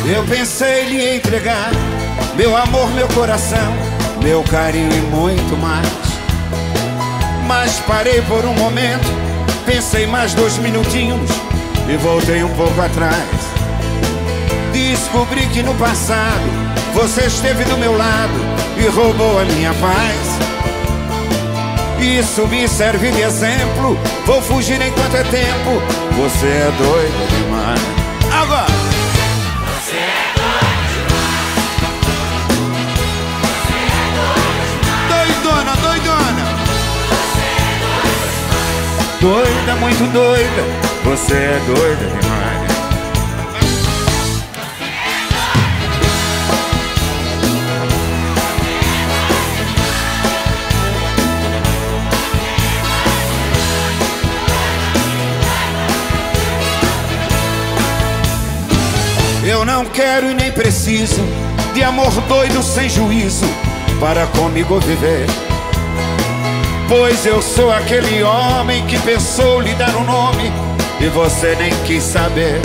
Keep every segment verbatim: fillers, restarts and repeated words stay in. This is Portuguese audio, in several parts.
Eu pensei lhe entregar meu amor, meu coração, meu carinho e muito mais. Mas parei por um momento, pensei mais dois minutinhos e voltei um pouco atrás. Descobri que no passado você esteve do meu lado e roubou a minha paz. Isso me serve de exemplo, vou fugir enquanto é tempo. Você é doida demais. Agora! Você é doida demais. Você é doida demais. Doidona, doidona. Você é doida demais. Doida, muito doida. Você é doida demais. Eu não quero e nem preciso de amor doido sem juízo para comigo viver. Pois eu sou aquele homem que pensou lhe dar um nome e você nem quis saber.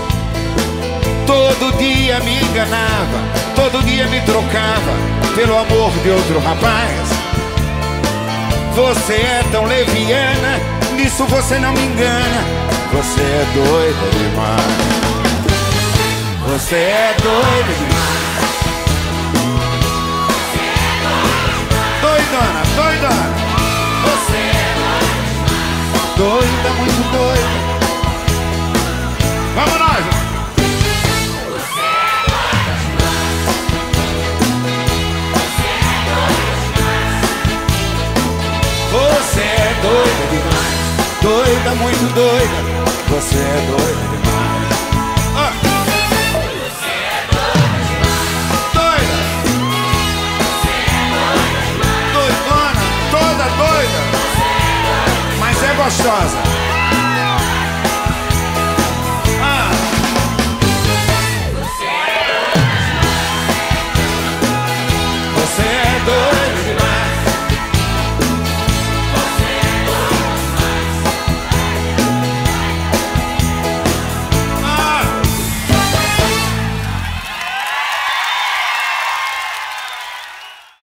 Todo dia me enganava, todo dia me trocava pelo amor de outro rapaz. Você é tão leviana, nisso você não me engana. Você é doida demais. Você é doida demais. Você é doida demais. Doidona, doidona. Você é doida demais. Doida, muito doida. Vamos nós. Você é doida demais. Você é doida demais. Você é doida demais. Doida, muito doida. Você é doida demais. Ah. Você é doida demais. Doida. Você é doida demais. Doidona, toda doida. Você é doida demais. Mas é gostosa.